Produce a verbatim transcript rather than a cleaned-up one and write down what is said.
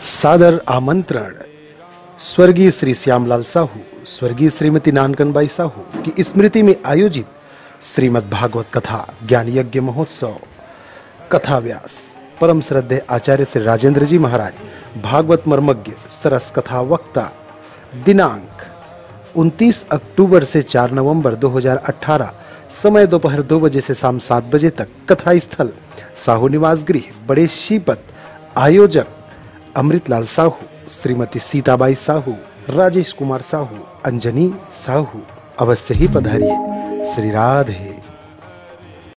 सादर आमंत्रण स्वर्गीय श्री श्यामलाल साहू, स्वर्गीय श्रीमती नानकनबाई साहू की स्मृति में आयोजित श्रीमद् भागवत कथा ज्ञान यज्ञ महोत्सव। कथा व्यास परम श्रद्धेय आचार्य श्री राजेंद्र जी महाराज, भागवत मर्मज्ञ, सरस कथा वक्ता। दिनांक उनतीस अक्टूबर से चार नवंबर दो हज़ार अठारह, समय दोपहर दो बजे से शाम सात बजे तक। कथा स्थल साहू निवास गृह, बड़े शीपत। आयोजक अमृतलाल साहू, श्रीमती सीताबाई साहू, राजेश कुमार साहू, अंजनी साहू। अवश्य ही पधारिए। श्री राधे।